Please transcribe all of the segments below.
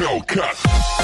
Hellcat.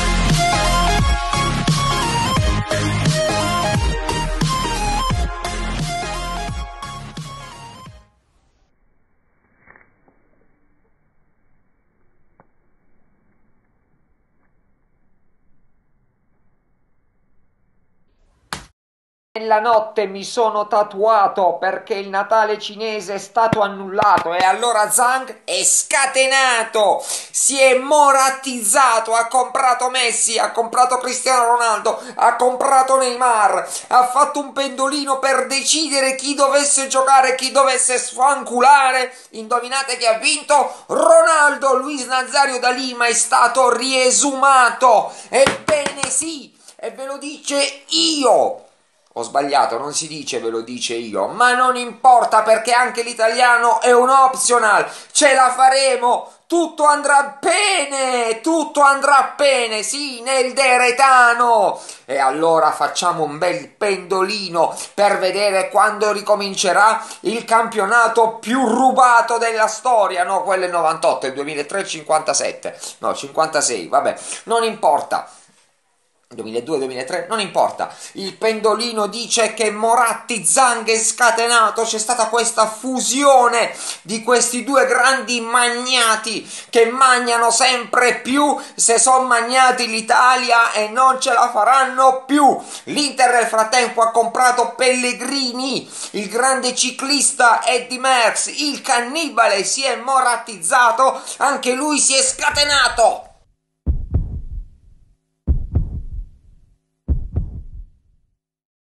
Nella notte mi sono tatuato perché il Natale cinese è stato annullato e allora Zhang è scatenato, si è moratizzato, ha comprato Messi, ha comprato Cristiano Ronaldo, ha comprato Neymar, ha fatto un pendolino per decidere chi dovesse giocare, chi dovesse sfanculare. Indovinate chi ha vinto? Ronaldo. Luis Nazario da Lima è stato riesumato. Ebbene sì, e ve lo dice io. Ho sbagliato, non si dice ve lo dice io, ma non importa perché anche l'italiano è un optional, ce la faremo, tutto andrà bene, sì, nel deretano. E allora facciamo un bel pendolino per vedere quando ricomincerà il campionato più rubato della storia, no, quello è il 98, il 2003 il 57, no, 56, vabbè, non importa. 2002-2003, non importa. Il pendolino dice che Moratti, Zhang è scatenato. C'è stata questa fusione di questi due grandi magnati che magnano sempre più. Se sono magnati l'Italia e non ce la faranno più. L'Inter nel frattempo ha comprato Pellegrini, il grande ciclista Eddy Merckx, il cannibale si è morattizzato, anche lui si è scatenato.